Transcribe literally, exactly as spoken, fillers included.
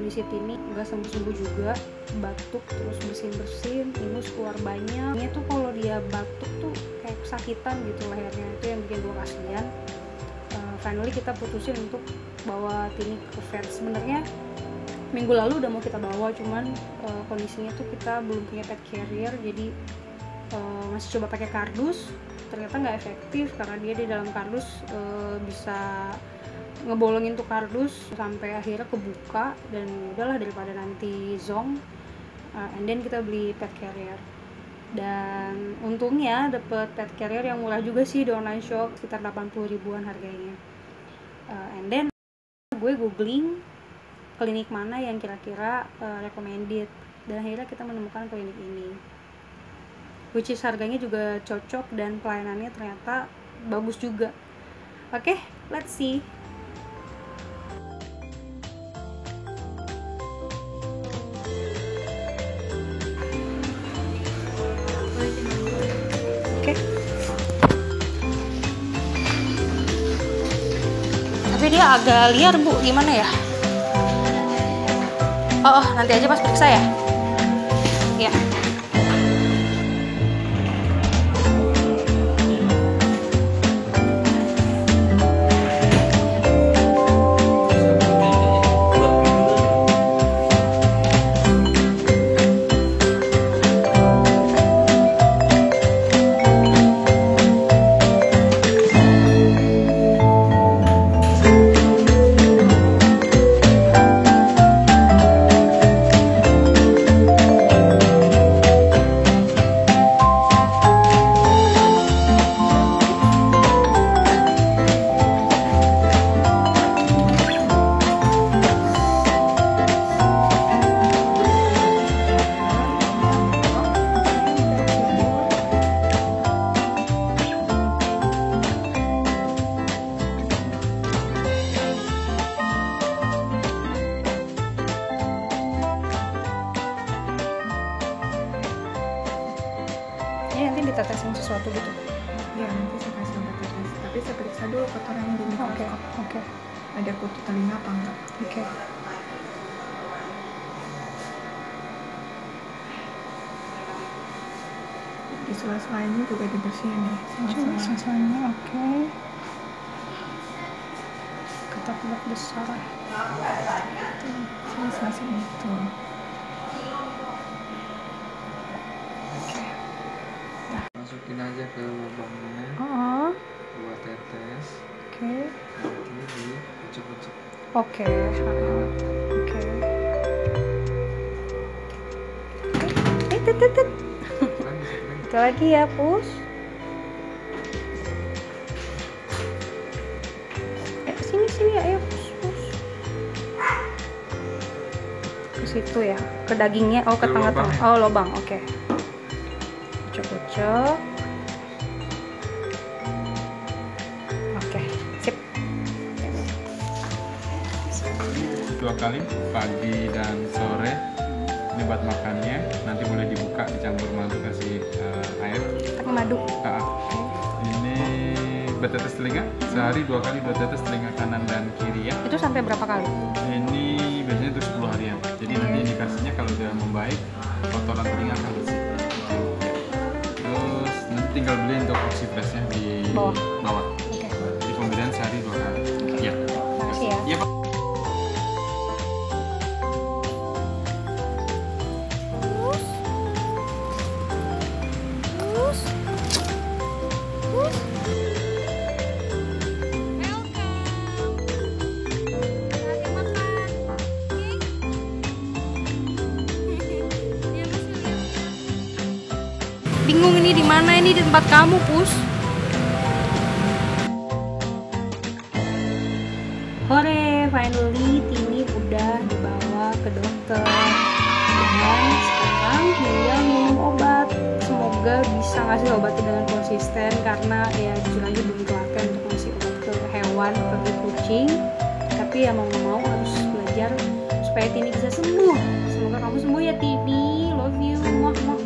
kondisi Tini nggak sembuh-sembuh juga, batuk terus bersin-bersin, ingus keluar banyak. Ini tuh kalau dia batuk tuh kayak kesakitan gitu lehernya, itu yang bikin gue kasihan. Uh, finally kita putusin untuk bawa Tini ke vet. Sebenarnya minggu lalu udah mau kita bawa, cuman uh, kondisinya tuh kita belum punya pet carrier, jadi uh, masih coba pakai kardus. Ternyata nggak efektif karena dia di dalam kardus uh, bisa ngebolongin tuh kardus sampai akhirnya kebuka, dan udahlah daripada nanti zonk, uh, and then kita beli pet carrier. Dan untungnya dapet pet carrier yang murah juga sih di online shop, sekitar delapan puluh ribuan harganya. uh, and then gue googling klinik mana yang kira-kira uh, recommended, dan akhirnya kita menemukan klinik ini, which is harganya juga cocok dan pelayanannya ternyata bagus juga. Oke, okay, let's see. Oke. Okay. Tapi dia agak liar, Bu. Gimana ya? Oh, oh, nanti aja pas periksa ya. Ya. Nanti ditetesin sesuatu gitu? Ya, nanti saya kasih obat tetes. Tapi saya periksa dulu kotorannya di mikroskop. Oke, okay. Oke. Okay. Ada kutu telinga apa enggak? Oke. Okay. Di sela-selanya juga dibersihin ya. Sela-selanya, oke. Okay. Ketak-ketak besar. Sela-sela itu. Masukin aja ke lubangnya, uh-huh. buat tetes. Oke. Okay. Nanti diucuk-ucuk. Oke. Oke. Eh, tet, tet, tet. Itu lagi ya, Pus. Eh, sini sini ayo, Pus, Pus. Ke situ ya, ke dagingnya. Oh, ke Ke tengah-tengah. lubang. Oh, lubang. Oke. Okay. Ucuk-ucuk. Oke, sip. Dua kali, pagi dan sore. Ini buat makannya. Nanti boleh dibuka, dicampur madu, kasih uh, air. Pakai madu. Uh, ini bertetes telinga. Sehari dua kali bertetes telinga kanan dan kiri ya. Itu sampai berapa kali? Ini biasanya untuk sepuluh harian. Jadi Okay. nanti indikasinya kalau sudah membaik, kotoran telinga akan bersih. Terus nanti tinggal beli untuk oxyfreshnya di Bawah. bawah. Oke. Okay. Jadi pembelian sehari dua kali. Oke. Ya. Makasih ya. Iya, Pak. Terus. Terus. Terus. Bingung ini di mana, ini di tempat kamu, Pus. Hore, finally Tini udah dibawa ke dokter. Dan sekarang tinggal minum obat. Semoga bisa ngasih obatnya dengan konsisten, karena ya jujur aja belum keluarkan untuk ngasih obat ke hewan, ke kucing. Tapi ya mau nggak mau harus belajar supaya Tini bisa sembuh. Semoga kamu sembuh ya, Tini. Love you. Muah, muah.